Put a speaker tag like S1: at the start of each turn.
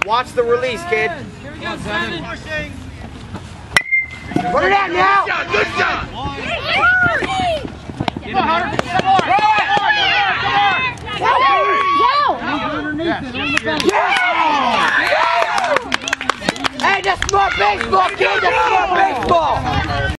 S1: Watch the release, kid.
S2: Here we go, 7.
S1: Put it out now.
S3: Good shot.
S2: Come on, Hunter. Come on.
S1: Hey, that's smart baseball, kid. That's smart baseball.